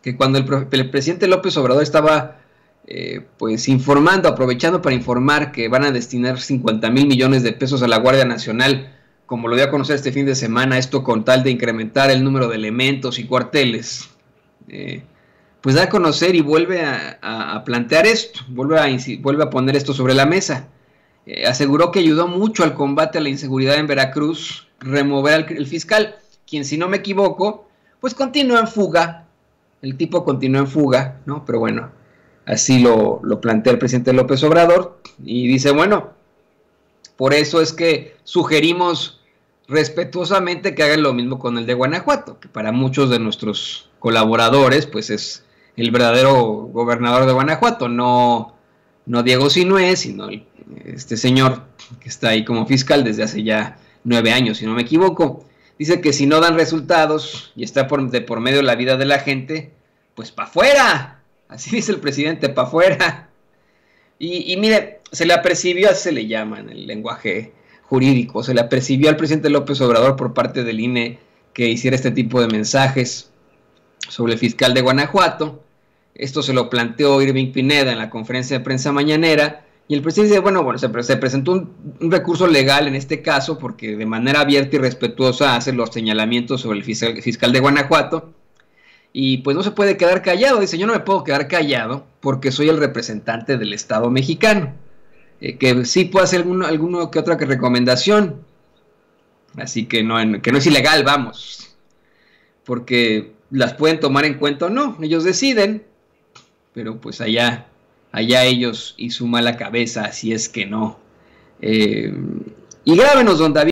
que cuando el presidente López Obrador estaba pues informando, aprovechando para informar que van a destinar 50,000 millones de pesos a la Guardia Nacional, como lo dio a conocer este fin de semana, esto con tal de incrementar el número de elementos y cuarteles, pues da a conocer y vuelve a plantear esto, vuelve a poner esto sobre la mesa. Aseguró que ayudó mucho al combate a la inseguridad en Veracruz, remover al fiscal, quien, si no me equivoco, pues continúa en fuga. El tipo continúa en fuga, ¿no? Pero bueno, así lo plantea el presidente López Obrador y dice, bueno, por eso es que sugerimos respetuosamente que hagan lo mismo con el de Guanajuato, que para muchos de nuestros colaboradores, pues es el verdadero gobernador de Guanajuato, no Diego Sinué, sino este señor que está ahí como fiscal desde hace ya 9 años, si no me equivoco. Dice que si no dan resultados y está por medio de la vida de la gente, pues para afuera. Así dice el presidente, para afuera. Y mire, se le apercibió, así se le llama en el lenguaje jurídico, se le apercibió al presidente López Obrador por parte del INE que hiciera este tipo de mensajes sobre el fiscal de Guanajuato. Esto se lo planteó Irving Pineda en la conferencia de prensa mañanera, y el presidente dice, bueno, se presentó un recurso legal en este caso, porque de manera abierta y respetuosa hace los señalamientos sobre el fiscal de Guanajuato, y pues no se puede quedar callado. Dice, yo no me puedo quedar callado porque soy el representante del Estado mexicano, que sí puedo hacer alguno que otra recomendación, así que no es ilegal, vamos, porque las pueden tomar en cuenta o no, ellos deciden, pero pues allá ellos y su mala cabeza, si es que no. Y grábenos, don David.